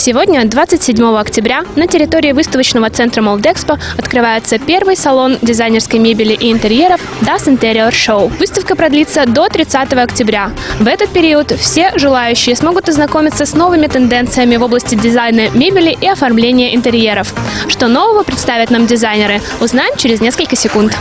Сегодня, 27 октября, на территории выставочного центра Молдэкспо открывается первый салон дизайнерской мебели и интерьеров Das Interior Show. Выставка продлится до 30 октября. В этот период все желающие смогут ознакомиться с новыми тенденциями в области дизайна мебели и оформления интерьеров. Что нового представят нам дизайнеры, узнаем через несколько секунд.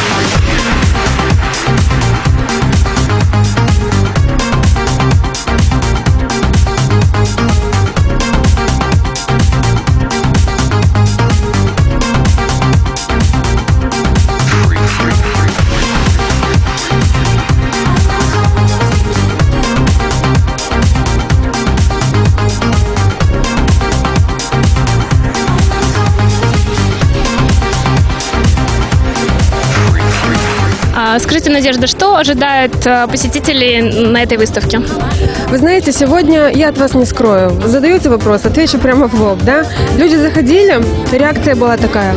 Скажите, Надежда, что ожидает посетителей на этой выставке? Вы знаете, сегодня я от вас не скрою. Задаете вопрос, отвечу прямо в лоб, да? Люди заходили, реакция была такая.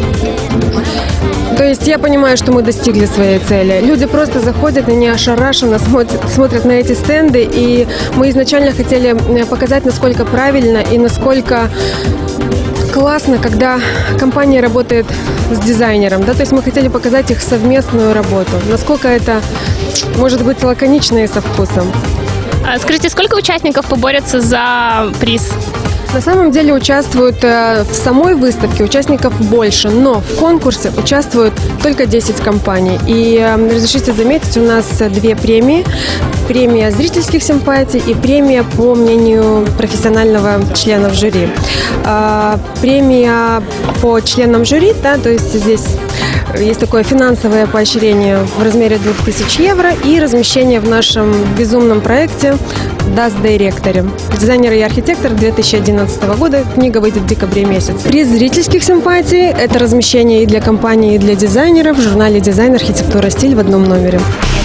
То есть я понимаю, что мы достигли своей цели. Люди просто заходят, они ошарашенно смотрят на эти стенды. И мы изначально хотели показать, насколько правильно и насколько классно, когда компания работает с дизайнером, да, то есть мы хотели показать их совместную работу, насколько это может быть лаконично и со вкусом. Скажите, сколько участников поборются за приз? На самом деле участвуют в самой выставке участников больше, но в конкурсе участвуют только 10 компаний. И разрешите заметить, у нас две премии. Премия зрительских симпатий и премия по мнению профессионального члена жюри. Премия по членам жюри, да, то есть здесь есть такое финансовое поощрение в размере 2000 евро и размещение в нашем безумном проекте Das Director. Дизайнер и архитектор 2011 года. Книга выйдет в декабре месяце. Приз зрительских симпатий – это размещение и для компании, и для дизайнеров в журнале «Дизайн, архитектура, стиль» в одном номере.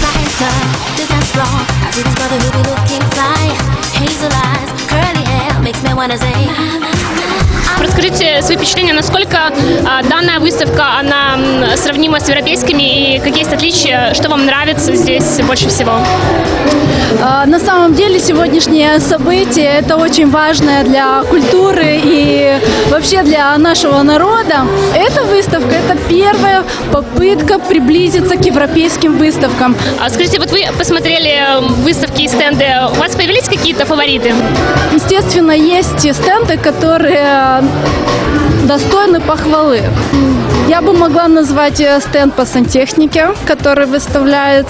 Расскажите свои впечатления, насколько данная выставка, она сравнима с европейскими, и какие есть отличия, что вам нравится здесь больше всего? На самом деле сегодняшнее событие – это очень важное для культуры и вообще для нашего народа. Эта выставка – это первая попытка приблизиться к европейским выставкам. Скажите, вот вы посмотрели выставки и стенды, у вас появились какие-то фавориты? Естественно, есть стенды, которые достойны похвалы. Я бы могла назвать стенд по сантехнике, который выставляет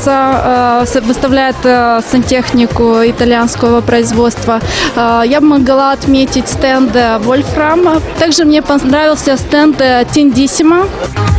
сантехнику итальянского производства. Я бы могла отметить стенд Wolfram. Также мне понравился стенд Tendissimo.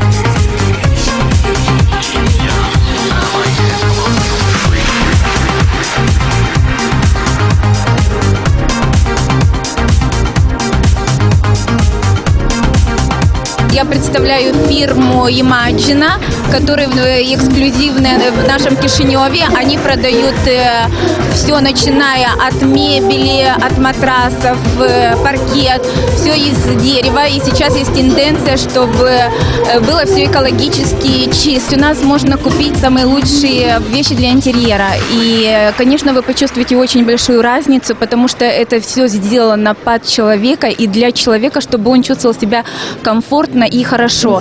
Я представляю фирму Imagina, которая эксклюзивная в нашем Кишиневе. Они продают все, начиная от мебели, от матрасов, паркет, все из дерева. И сейчас есть тенденция, чтобы было все экологически чисто. У нас можно купить самые лучшие вещи для интерьера. И, конечно, вы почувствуете очень большую разницу, потому что это все сделано под человека и для человека, чтобы он чувствовал себя комфортно и хорошо.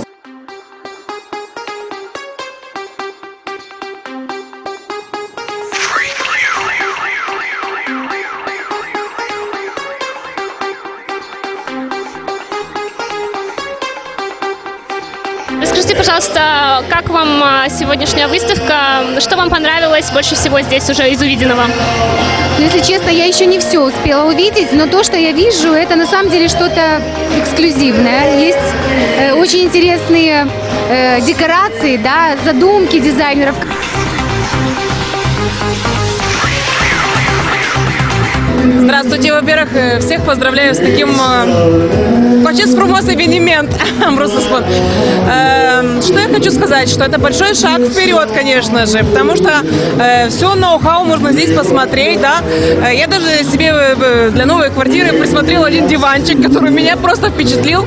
Расскажите, пожалуйста, как вам сегодняшняя выставка? Что вам понравилось больше всего здесь уже из увиденного? Если честно, я еще не все успела увидеть, но то, что я вижу, это на самом деле что-то эксклюзивное. Есть очень интересные декорации, да, задумки дизайнеров. Здравствуйте, во-первых, всех поздравляю с таким очень скромный эвенемент. Что я хочу сказать, что это большой шаг вперед, конечно же, потому что все ноу-хау можно здесь посмотреть, да. Я даже себе для новой квартиры присмотрела один диванчик, который меня просто впечатлил.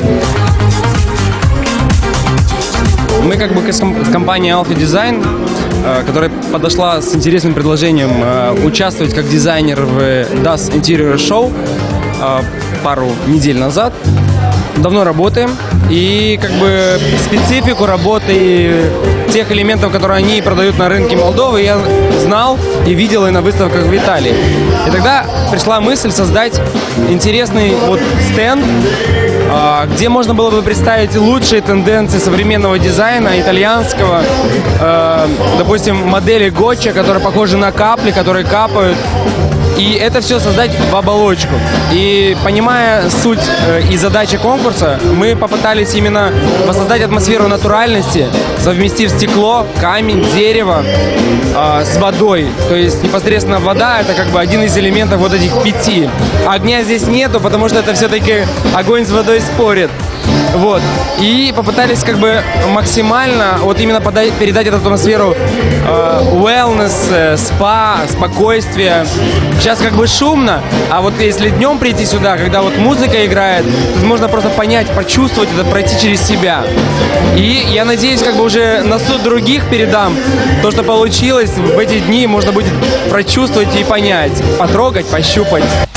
Мы как бы компания Alpha Design, которая подошла с интересным предложением участвовать как дизайнер в Das Interior Show. пару недель назад. Давно работаем, и как бы специфику работы тех элементов, которые они продают на рынке Молдовы, я знал и видел и на выставках в Италии. И тогда пришла мысль создать интересный вот стенд, где можно было бы представить лучшие тенденции современного дизайна, итальянского, допустим, модели Гоччо, которые похожи на капли, которые капают. И это все создать в оболочку. И понимая суть и задачи конкурса, мы попытались именно воссоздать атмосферу натуральности, совместив стекло, камень, дерево с водой. То есть непосредственно вода — это как бы один из элементов вот этих 5. Огня здесь нету, потому что это все-таки огонь с водой спорит. Вот. И попытались как бы максимально вот именно передать эту атмосферу wellness, спа, спокойствия. Сейчас как бы шумно, а вот если днем прийти сюда, когда вот музыка играет, то можно просто понять, почувствовать это, пройти через себя. И я надеюсь, как бы уже на суд других передам то, что получилось в эти дни, можно будет прочувствовать и понять, потрогать, пощупать.